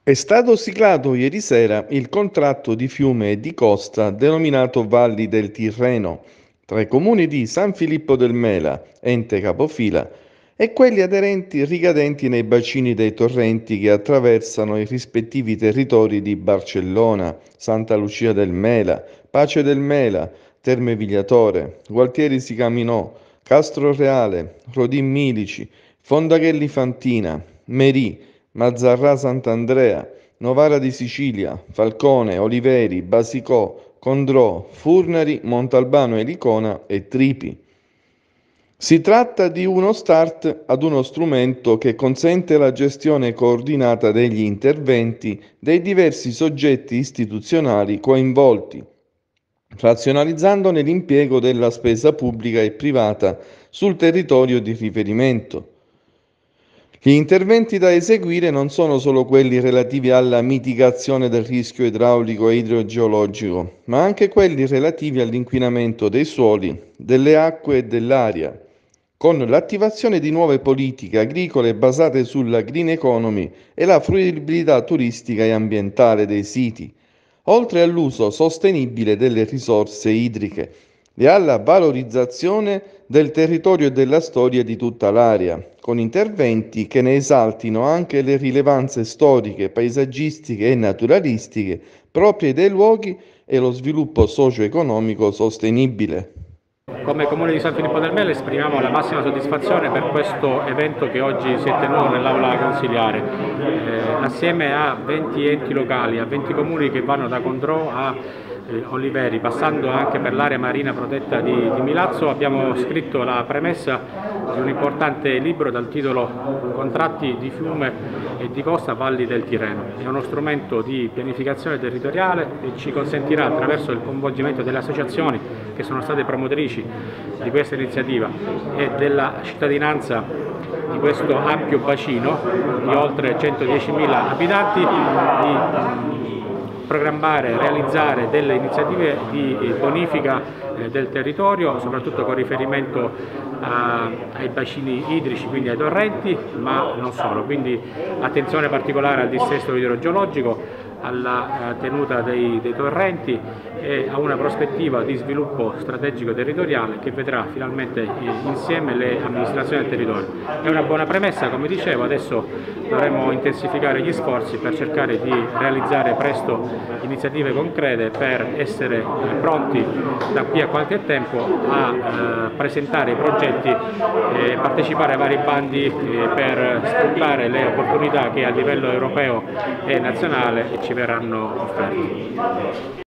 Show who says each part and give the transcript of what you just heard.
Speaker 1: È stato siglato ieri sera il contratto di fiume e di costa denominato Valli del Tirreno tra i comuni di San Filippo del Mela, ente capofila, e quelli aderenti ricadenti nei bacini dei torrenti che attraversano i rispettivi territori di Barcellona, Santa Lucia del Mela, Pace del Mela, Terme Vigliatore, Gualtieri si Caminò, Castro Reale, Rodin Milici, Fondaghelli Fantina, Merì, Mazzarrà Sant'Andrea, Novara di Sicilia, Falcone, Oliveri, Basicò, Condrò, Furnari, Montalbano Elicona e Tripi. Si tratta di uno start ad uno strumento che consente la gestione coordinata degli interventi dei diversi soggetti istituzionali coinvolti, razionalizzandone l'impiego della spesa pubblica e privata sul territorio di riferimento. Gli interventi da eseguire non sono solo quelli relativi alla mitigazione del rischio idraulico e idrogeologico, ma anche quelli relativi all'inquinamento dei suoli, delle acque e dell'aria, con l'attivazione di nuove politiche agricole basate sulla green economy e la fruibilità turistica e ambientale dei siti, oltre all'uso sostenibile delle risorse idriche e alla valorizzazione del territorio e della storia di tutta l'area, con interventi che ne esaltino anche le rilevanze storiche, paesaggistiche e naturalistiche proprie dei luoghi e lo sviluppo socio-economico sostenibile.
Speaker 2: Come Comune di San Filippo del Mela esprimiamo la massima soddisfazione per questo evento che oggi si è tenuto nell'aula consiliare. Assieme a 20 enti locali, a 20 comuni che vanno da Condrò a Oliveri, passando anche per l'area marina protetta di Milazzo, abbiamo scritto la premessa di un importante libro dal titolo Contratti di fiume e di costa Valli del Tirreno. È uno strumento di pianificazione territoriale e ci consentirà, attraverso il coinvolgimento delle associazioni che sono state promotrici di questa iniziativa e della cittadinanza di questo ampio bacino di oltre 110.000 abitanti, di programmare e realizzare delle iniziative di bonifica del territorio, soprattutto con riferimento ai bacini idrici, quindi ai torrenti, ma non solo. Quindi attenzione particolare al dissesto idrogeologico, alla tenuta dei torrenti e a una prospettiva di sviluppo strategico territoriale che vedrà finalmente insieme le amministrazioni del territorio. È una buona premessa, come dicevo, adesso dovremo intensificare gli sforzi per cercare di realizzare presto iniziative concrete per essere pronti da qui a qualche tempo a presentare i progetti e partecipare ai vari bandi per sfruttare le opportunità che a livello europeo e nazionale ci verranno offerte.